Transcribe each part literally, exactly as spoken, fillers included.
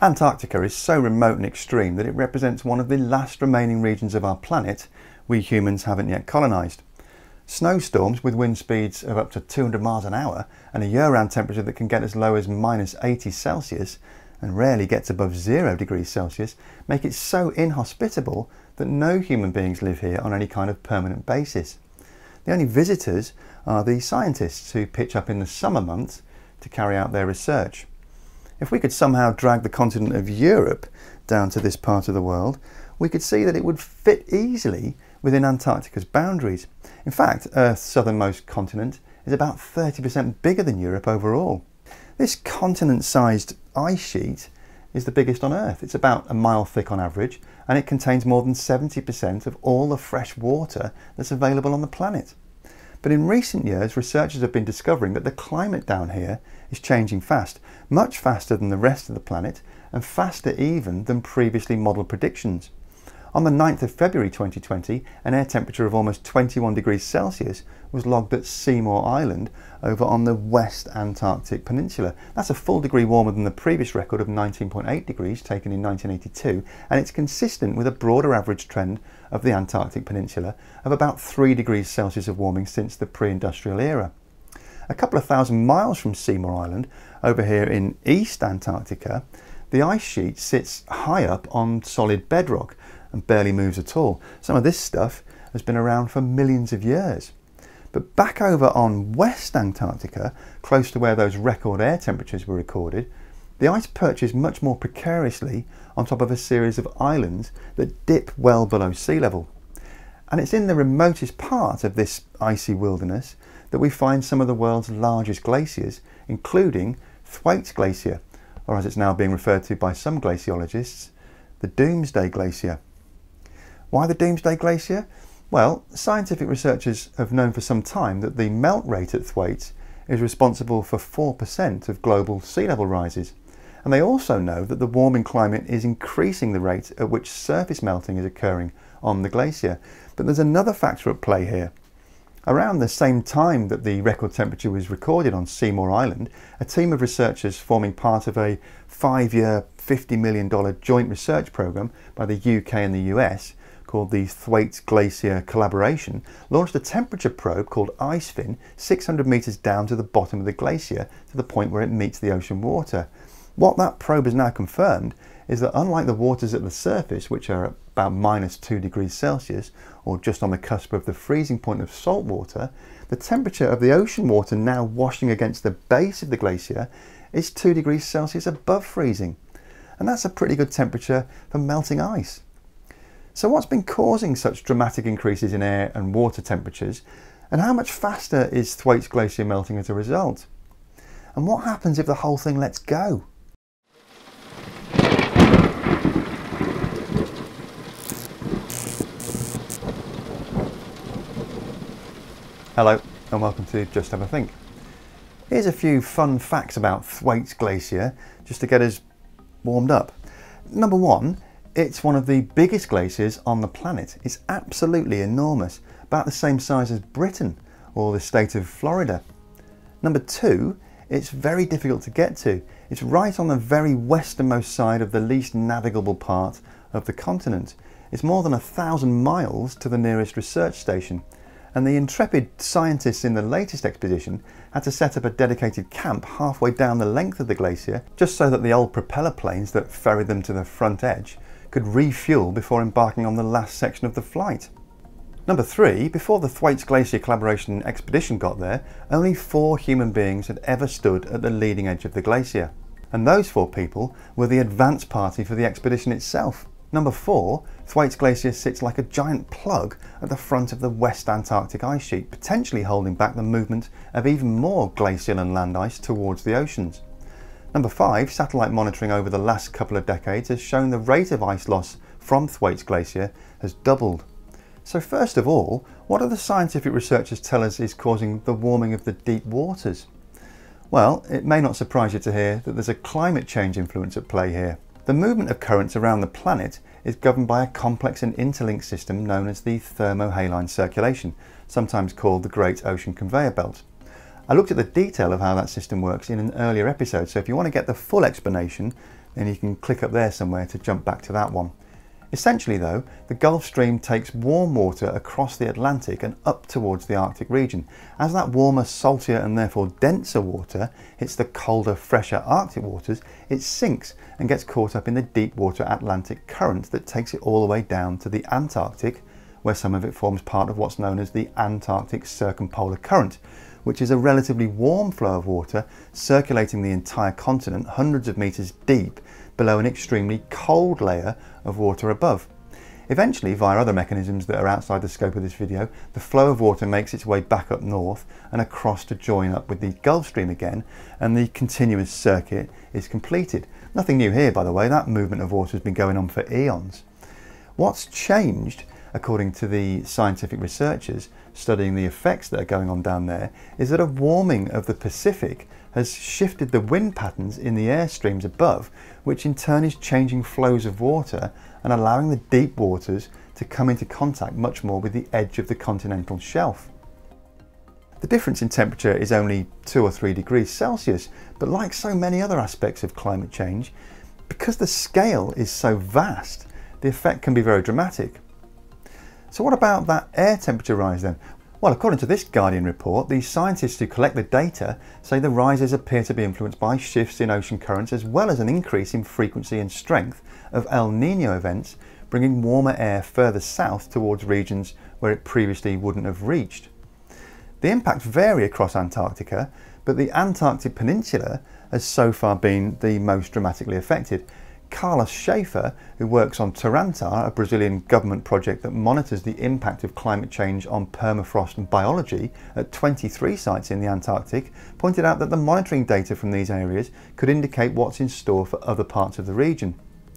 Antarctica is so remote and extreme that it represents one of the last remaining regions of our planet we humans haven't yet colonised. Snowstorms with wind speeds of up to two hundred miles an hour and a year-round temperature that can get as low as minus eighty Celsius and rarely gets above zero degrees Celsius make it so inhospitable that no human beings live here on any kind of permanent basis. The only visitors are the scientists who pitch up in the summer months to carry out their research. If we could somehow drag the continent of Europe down to this part of the world, we could see that it would fit easily within Antarctica's boundaries. In fact, Earth's southernmost continent is about thirty percent bigger than Europe overall. This continent-sized ice sheet is the biggest on Earth. It's about a mile thick on average, and it contains more than seventy percent of all the fresh water that's available on the planet. But in recent years, researchers have been discovering that the climate down here is changing fast, much faster than the rest of the planet, and faster even than previously modelled predictions. On the ninth of February twenty twenty, an air temperature of almost twenty-one degrees Celsius was logged at Seymour Island over on the West Antarctic Peninsula. That's a full degree warmer than the previous record of nineteen point eight degrees taken in nineteen eighty-two, and it's consistent with a broader average trend of the Antarctic Peninsula of about three degrees Celsius of warming since the pre-industrial era. A couple of thousand miles from Seymour Island, over here in East Antarctica, the ice sheet sits high up on solid bedrock and barely moves at all. Some of this stuff has been around for millions of years. But back over on West Antarctica, close to where those record air temperatures were recorded, the ice perches much more precariously on top of a series of islands that dip well below sea level. And it's in the remotest part of this icy wilderness that we find some of the world's largest glaciers, including Flakes Glacier, or as it's now being referred to by some glaciologists, the Doomsday Glacier. Why the Doomsday Glacier? Well, scientific researchers have known for some time that the melt rate at Thwaites is responsible for four percent of global sea level rises. And they also know that the warming climate is increasing the rate at which surface melting is occurring on the glacier. But there's another factor at play here. Around the same time that the record temperature was recorded on Seymour Island, a team of researchers forming part of a five-year, fifty million dollar joint research programme by the U K and the U S, called the Flakes Glacier Collaboration, launched a temperature probe called IceFin six hundred metres down to the bottom of the glacier to the point where it meets the ocean water. What that probe has now confirmed is that unlike the waters at the surface, which are at about minus two degrees Celsius, or just on the cusp of the freezing point of salt water, the temperature of the ocean water now washing against the base of the glacier is two degrees Celsius above freezing. And that's a pretty good temperature for melting ice. So what's been causing such dramatic increases in air and water temperatures, and how much faster is Thwaites Glacier melting as a result? And what happens if the whole thing lets go? Hello and welcome to Just Have a Think. Here's a few fun facts about Thwaites Glacier just to get us warmed up. Number one, it's one of the biggest glaciers on the planet. It's absolutely enormous, about the same size as Britain or the state of Florida. Number two, it's very difficult to get to. It's right on the very westernmost side of the least navigable part of the continent. It's more than a thousand miles to the nearest research station. And the intrepid scientists in the latest expedition had to set up a dedicated camp halfway down the length of the glacier just so that the old propeller planes that ferried them to the front edge could refuel before embarking on the last section of the flight. Number three, before the Thwaites Glacier Collaboration expedition got there, only four human beings had ever stood at the leading edge of the glacier. And those four people were the advance party for the expedition itself. Number four, Thwaites Glacier sits like a giant plug at the front of the West Antarctic ice sheet, potentially holding back the movement of even more glacial and land ice towards the oceans. Number five, satellite monitoring over the last couple of decades has shown the rate of ice loss from Thwaites Glacier has doubled. So first of all, what do the scientific researchers tell us is causing the warming of the deep waters? Well, it may not surprise you to hear that there's a climate change influence at play here. The movement of currents around the planet is governed by a complex and interlinked system known as the thermohaline circulation, sometimes called the Great Ocean Conveyor Belt. I looked at the detail of how that system works in an earlier episode, so if you want to get the full explanation, and you can click up there somewhere to jump back to that one. Essentially though, the Gulf Stream takes warm water across the Atlantic and up towards the Arctic region. As that warmer, saltier and therefore denser water hits the colder, fresher Arctic waters, it sinks and gets caught up in the deep water Atlantic current that takes it all the way down to the Antarctic, where some of it forms part of what's known as the Antarctic Circumpolar Current, which is a relatively warm flow of water circulating the entire continent hundreds of meters deep below an extremely cold layer of water above. Eventually, via other mechanisms that are outside the scope of this video, the flow of water makes its way back up north and across to join up with the Gulf Stream again, and the continuous circuit is completed. Nothing new here, by the way. That movement of water has been going on for eons. What's changed, according to the scientific researchers studying the effects that are going on down there, is that a warming of the Pacific has shifted the wind patterns in the air streams above, which in turn is changing flows of water and allowing the deep waters to come into contact much more with the edge of the continental shelf. The difference in temperature is only two or three degrees Celsius, but like so many other aspects of climate change, because the scale is so vast, the effect can be very dramatic. So what about that air temperature rise then? Well, according to this Guardian report, the scientists who collect the data say the rises appear to be influenced by shifts in ocean currents as well as an increase in frequency and strength of El Niño events, bringing warmer air further south towards regions where it previously wouldn't have reached. The impacts vary across Antarctica, but the Antarctic Peninsula has so far been the most dramatically affected. Carlos Schaefer, who works on Tarantar, a Brazilian government project that monitors the impact of climate change on permafrost and biology at twenty-three sites in the Antarctic, pointed out that the monitoring data from these areas could indicate what's in store for other parts of the region.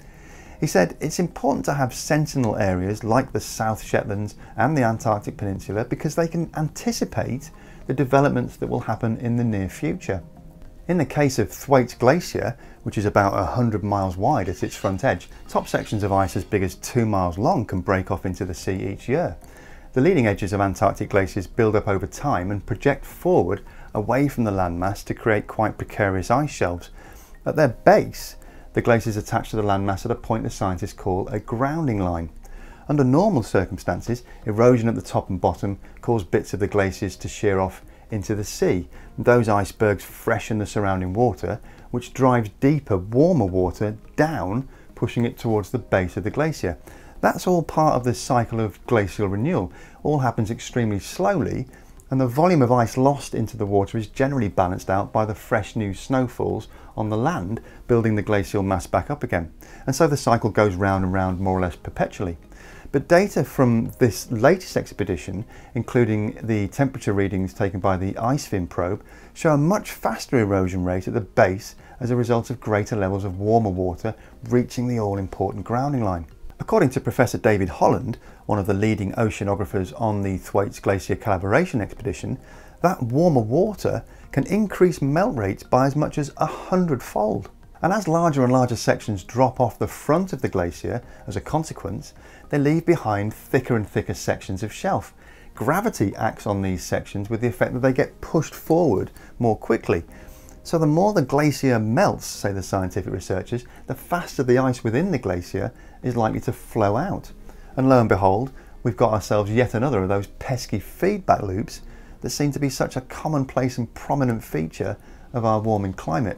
He said it's important to have sentinel areas like the South Shetlands and the Antarctic Peninsula because they can anticipate the developments that will happen in the near future. In the case of Flakes Glacier, which is about one hundred miles wide at its front edge, top sections of ice as big as two miles long can break off into the sea each year. The leading edges of Antarctic glaciers build up over time and project forward away from the landmass to create quite precarious ice shelves. At their base, the glaciers attach to the landmass at a point the scientists call a grounding line. Under normal circumstances, erosion at the top and bottom cause bits of the glaciers to shear off into the sea. Those icebergs freshen the surrounding water, which drives deeper, warmer water down, pushing it towards the base of the glacier. That's all part of this cycle of glacial renewal. All happens extremely slowly, and the volume of ice lost into the water is generally balanced out by the fresh new snowfalls on the land, building the glacial mass back up again. And so the cycle goes round and round more or less perpetually. But data from this latest expedition, including the temperature readings taken by the IceFin probe, show a much faster erosion rate at the base as a result of greater levels of warmer water reaching the all-important grounding line. According to Professor David Holland, one of the leading oceanographers on the Thwaites Glacier collaboration expedition, that warmer water can increase melt rates by as much as a hundredfold. And as larger and larger sections drop off the front of the glacier as a consequence, they leave behind thicker and thicker sections of shelf. Gravity acts on these sections with the effect that they get pushed forward more quickly. So the more the glacier melts, say the scientific researchers, the faster the ice within the glacier is likely to flow out. And lo and behold, we've got ourselves yet another of those pesky feedback loops that seem to be such a commonplace and prominent feature of our warming climate.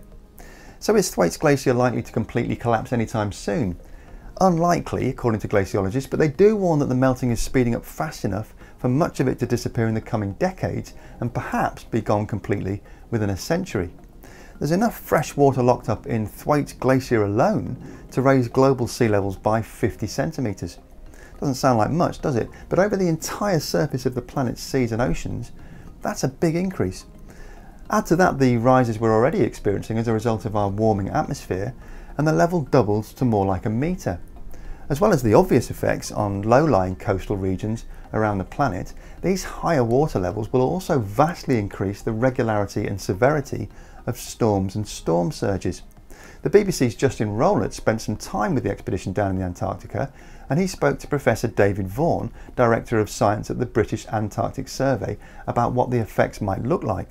So is Thwaites Glacier likely to completely collapse anytime soon? Unlikely, according to glaciologists, but they do warn that the melting is speeding up fast enough for much of it to disappear in the coming decades and perhaps be gone completely within a century. There's enough fresh water locked up in Thwaites Glacier alone to raise global sea levels by fifty centimetres. Doesn't sound like much, does it? But over the entire surface of the planet's seas and oceans, that's a big increase. Add to that the rises we're already experiencing as a result of our warming atmosphere, and the level doubles to more like a metre. As well as the obvious effects on low-lying coastal regions around the planet, these higher water levels will also vastly increase the regularity and severity of storms and storm surges. The B B C's Justin Rowlett spent some time with the expedition down in the Antarctica, and he spoke to Professor David Vaughan, Director of Science at the British Antarctic Survey, about what the effects might look like.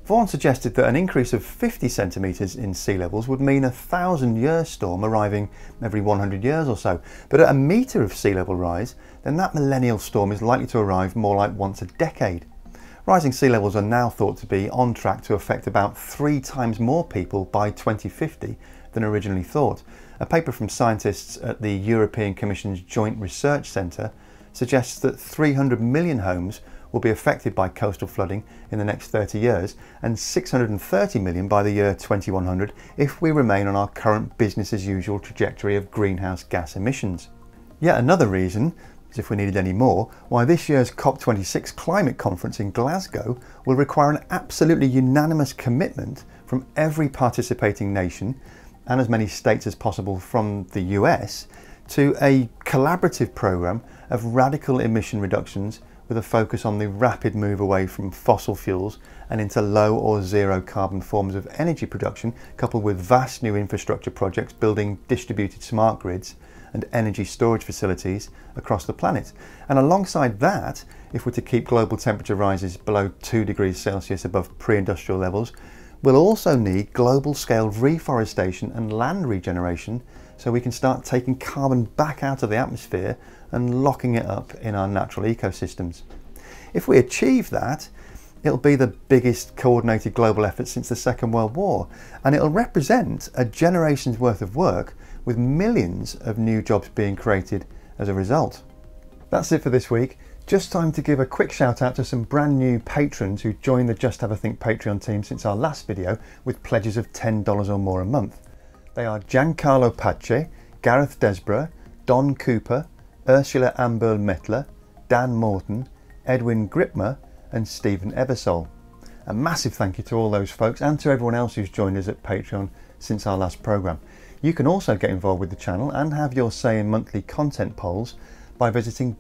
Vaughan suggested that an increase of fifty centimetres in sea levels would mean a thousand year storm arriving every one hundred years or so. But at a metre of sea level rise, then that millennial storm is likely to arrive more like once a decade. Rising sea levels are now thought to be on track to affect about three times more people by twenty fifty than originally thought. A paper from scientists at the European Commission's Joint Research Centre suggests that three hundred million homes will be affected by coastal flooding in the next thirty years and six hundred thirty million by the year twenty-one hundred if we remain on our current business as usual trajectory of greenhouse gas emissions. Yet another reason, as if we needed any more, why this year's COP twenty-six climate conference in Glasgow will require an absolutely unanimous commitment from every participating nation and as many states as possible from the U S to a collaborative programme of radical emission reductions with a focus on the rapid move away from fossil fuels and into low or zero carbon forms of energy production, coupled with vast new infrastructure projects building distributed smart grids and energy storage facilities across the planet. And alongside that, if we're to keep global temperature rises below two degrees Celsius above pre-industrial levels, we'll also need global scale reforestation and land regeneration so we can start taking carbon back out of the atmosphere and locking it up in our natural ecosystems. If we achieve that, it'll be the biggest coordinated global effort since the Second World War, and it'll represent a generation's worth of work with millions of new jobs being created as a result. That's it for this week. Just time to give a quick shout out to some brand new patrons who joined the Just Have a Think Patreon team since our last video with pledges of ten dollars or more a month. They are Giancarlo Pace, Gareth Desborough, Don Cooper, Ursula Amberl Mettler, Dan Morton, Edwin Gripmer and Stephen Eversole. A massive thank you to all those folks and to everyone else who's joined us at Patreon since our last programme. You can also get involved with the channel and have your say in monthly content polls by visiting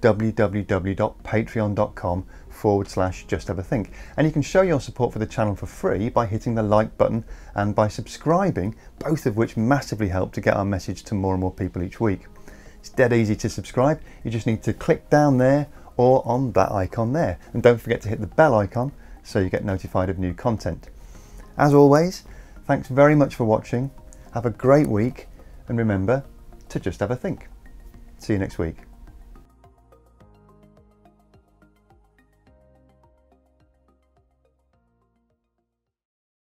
www.patreon.com forward slash just have a think. And you can show your support for the channel for free by hitting the like button and by subscribing, both of which massively help to get our message to more and more people each week. It's dead easy to subscribe. You just need to click down there or on that icon there. And don't forget to hit the bell icon so you get notified of new content. As always, thanks very much for watching. Have a great week and remember to just have a think. See you next week.